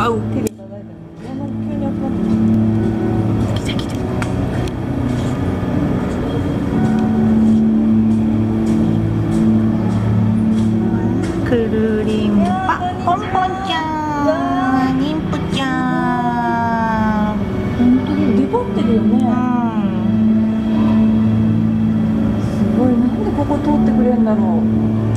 あう。 手で叩いたの。急に集まってきた。 来た来た。くるりんぱ、ぽんぽんちゃん、にんぷちゃん。 本当に出張ってるよね。すごい、なんでここ通ってくれるんだろう。